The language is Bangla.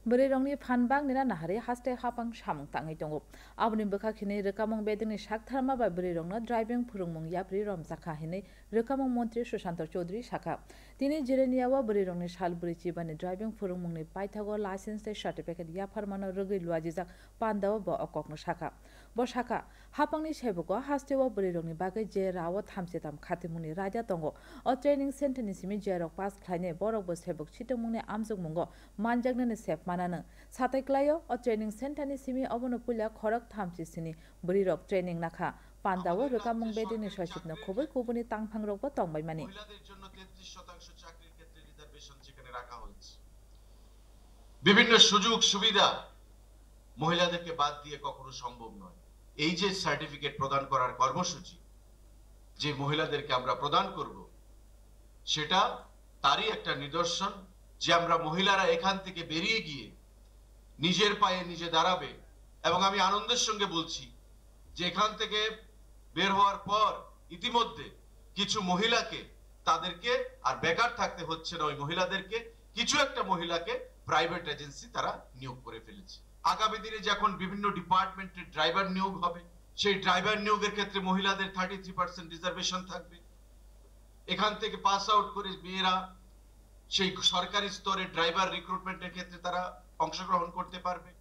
Beri rongni phanbang nina nahari haste hapang samung tangai tongo. Abni beka kini rekamong bedini shak tharma ba beri rongna driving phurungmung yapri rom sakha hini rekamong montri Sushanto Chaudhary sakha. Tini jireniyawa beri rongni shal beri chibani driving phurungmung ni paithago license te certificate yapharmano rugi luajijak pandawa ba okokno sakha. Bo sakha hapangni sebuko hastewa beri rongni bagai je rawa thamsetam khatimuni raja tongo. O training center ni simi je rok pass khlaine borok bo sebuk chitumung ni amjuk mungo manjakna ni sep manana satai klayo o training center ni simi obono pulia khorak thamchi sini buri rok training nakha pandawo rekamung bedini sosipna khoboi kubuni tangphang rok bo tongbai mani মহিলাদের জন্য 33% চাকরির ক্ষেত্রে রিজার্ভেশন যেখানে রাখা হয়েছে বিভিন্ন সুযোগ সুবিধা মহিলাদেরকে বাদ দিয়ে কখনো সম্ভব নয় এই যে সার্টিফিকেট প্রদান করার কর্মসূচি যে মহিলাদেরকে আমরা প্রদান করব সেটা তারই একটা নিদর্শন যে আমরা মহিলারা এখান থেকে বেরিয়ে গিয়ে নিজের পায়ে নিজে দাঁড়াবে এবং আমি আনন্দের সঙ্গে বলছি যে এখান থেকে বের হওয়ার পর ইতিমধ্যে কিছু মহিলাকে তাদেরকে আর বেকার থাকতে হচ্ছে না ওই মহিলাদেরকে কিছু একটা মহিলাকে প্রাইভেট এজেন্সি তারা নিয়োগ করে ফেলেছে আগামী দিনে যখন বিভিন্ন ডিপার্টমেন্টের ড্রাইভার নিয়োগ হবে সেই ড্রাইভার নিয়োগের ক্ষেত্রে মহিলাদের 33% রিজার্ভেশন থাকবে এখান থেকে পাস আউট করে মেয়েরা সেই সরকারি স্তরে ড্রাইভার রিক্রুটমেন্টের ক্ষেত্রে তারা অংশগ্রহণ করতে পারবে